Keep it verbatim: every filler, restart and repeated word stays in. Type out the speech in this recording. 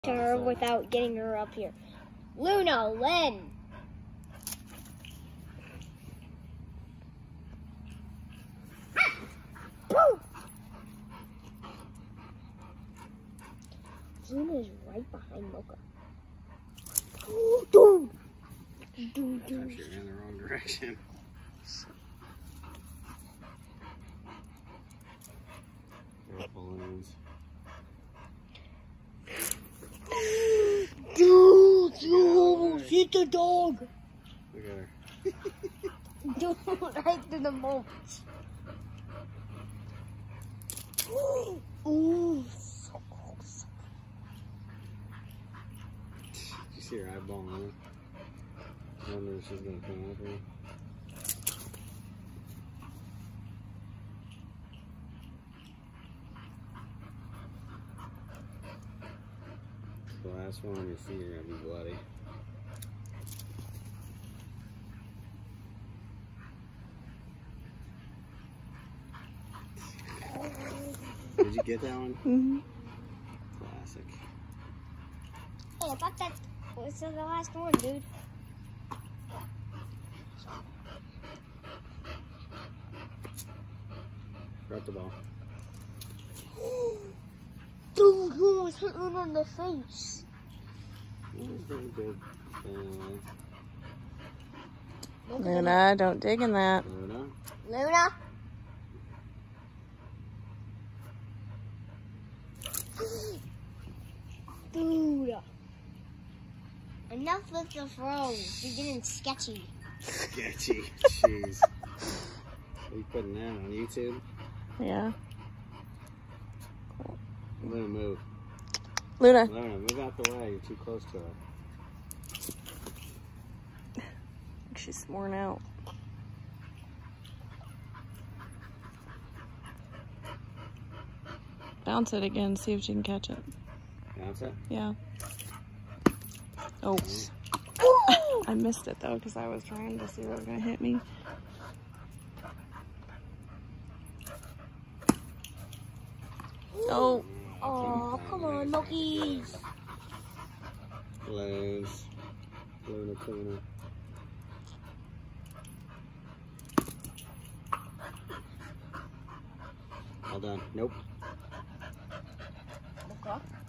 her without getting her up here. Luna, Lynn. Luna is right behind Mocha. Dude. Dude, dude. Actually, you're in the wrong direction. Careful, balloons. Dude, you almost hit the dog. Look at her. Dude, right to the moment. Ooh, so close. Did you see her eyeball on it? I wonder if she's gonna come over. The last one on your feet are gonna be bloody. Did you get that one? Mm-hmm. Classic. Hey, I thought that was the last one, dude. Drop the ball. Dude, you almost hit Luna in the face. That was very good. Uh, Luna, don't dig in that. Luna. Luna? Dude. Enough with the throws. You're getting sketchy. Sketchy. Jeez. Are you putting that on YouTube? Yeah. Luna, move. Luna. Luna, move out the way. You're too close to her. She's worn out. Bounce it again, see if she can catch it. Bounce it? Yeah. Oh. I missed it though because I was trying to see what was going to hit me. Oh. Oh, come on, Mokies. Balloons. Luna, Luna. All done. Nope. Okay.